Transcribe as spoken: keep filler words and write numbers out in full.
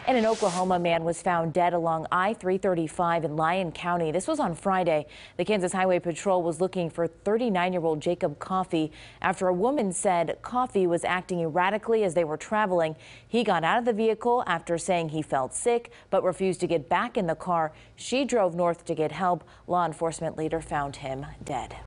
And an Oklahoma man was found dead along I three thirty-five in Lyon County. This was on Friday. The Kansas Highway Patrol was looking for thirty-nine-year-old Jacob Coffey after a woman said Coffey was acting erratically as they were traveling. He got out of the vehicle after saying he felt sick but refused to get back in the car. She drove north to get help. Law enforcement later found him dead.